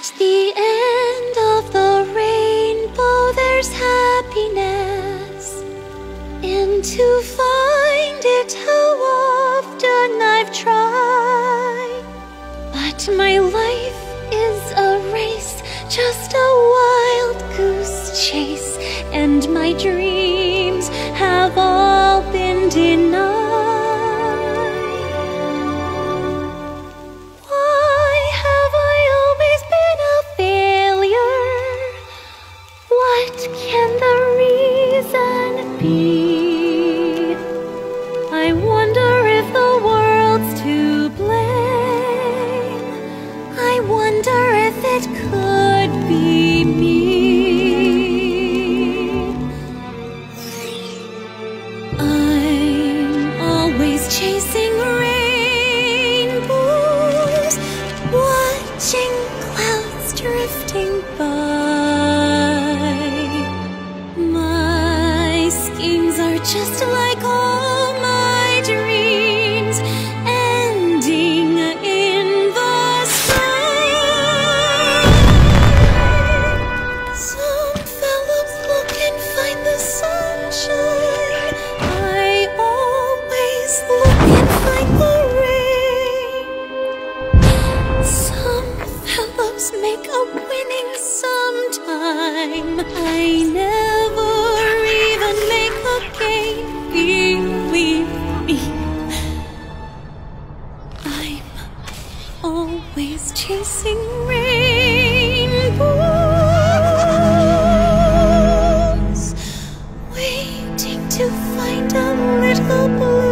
the end of the rainbow there's happiness, and to find it how often I've tried. But my life is a race, just a wild goose chase, and my dreams have all been denied. Why have I always been a failure? What can the reason be? I wonder if the world's to blame. I wonder if it could be me. I'm always chasing rainbows, watching clouds drifting by. My schemes are just like all my dreams, ending in the sky. Some fellows look and find the sunshine. I always look and find the rain. Some fellows make a winning sometime. I never even make a game, believe me. I'm always chasing rainbows, waiting to find a little blue.